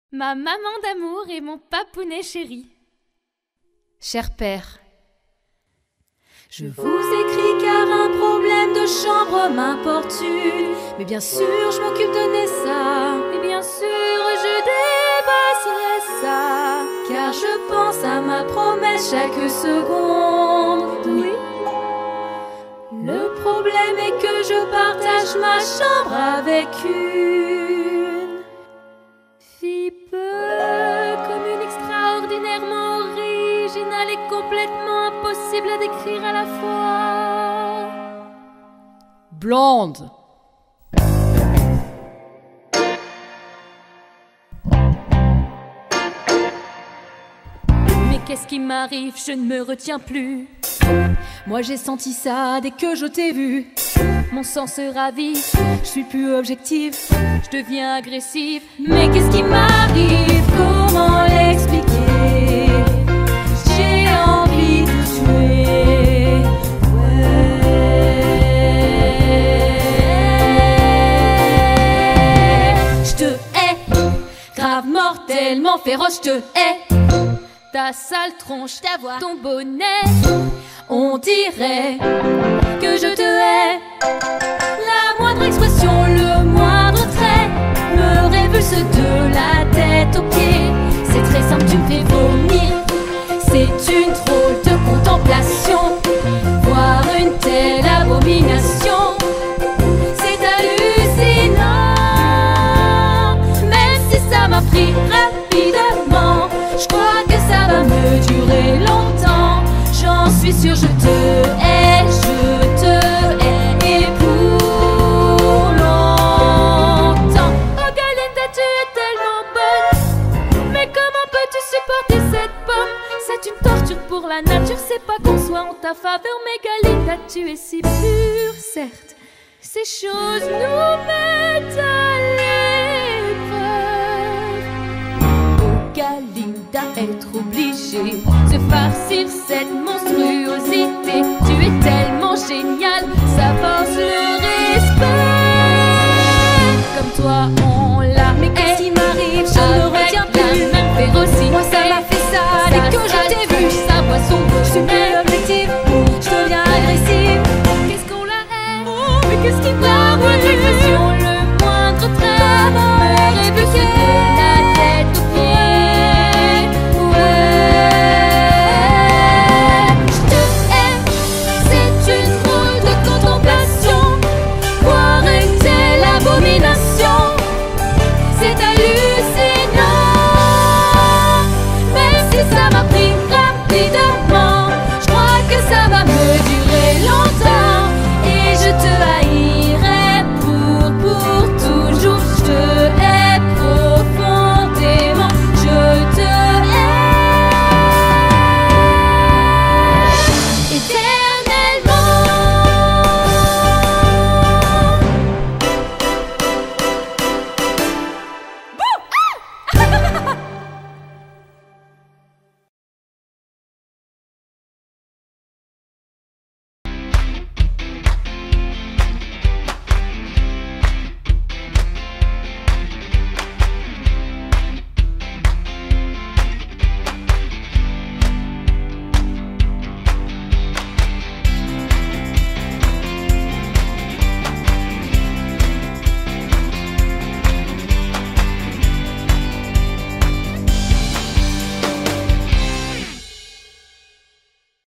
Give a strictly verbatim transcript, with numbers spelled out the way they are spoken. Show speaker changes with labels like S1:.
S1: Ma maman d'amour et mon papounet chéri.
S2: Cher père,
S3: je vous écris car un problème de chambre m'importune. Mais bien sûr, je m'occupe de Nessa.
S1: Et bien sûr, je dépasserai ça.
S3: Car je pense à ma promesse chaque seconde.
S1: Oui.
S3: Le problème est que je partage ma chambre avec une
S1: fille peu commune, extraordinairement originale et complètement impossible à décrire à la fois.
S2: blonde.
S1: Mais qu'est-ce qui m'arrive? Je ne me retiens plus.
S3: Moi j'ai senti ça dès que je t'ai vu.
S1: Mon sang se ravit,
S3: je suis plus objective,
S1: je deviens agressive.
S3: Mais qu'est-ce qui m'arrive? Comment l'expliquer? J'ai envie de tuer. Ouais. Je te hais, grave mortellement féroce, je te hais.
S1: Ta sale tronche, ta voix, ton bonnet.
S3: On dirait que je te hais. La moindre expression, le moindre trait me révulse de la tête aux pieds. C'est très simple, tu me fais vomir. C'est une drôle de contemplation. Voir une telle abomination, c'est hallucinant. Même si ça m'a pris rapidement, je crois que ça va me durer longtemps. J'en suis sûre, je te hais, je te hais, et pour longtemps.
S1: Oh Galinda, tu es tellement bonne. Mais comment peux-tu supporter cette pomme? C'est une torture pour la nature, c'est pas qu'on soit en ta faveur. Mais Galinda, tu es si pure. Certes, ces choses nous mettent à l'épreuve.
S3: Oh Galinda, être obligée, se farcir cette monstruosité. Tu es tellement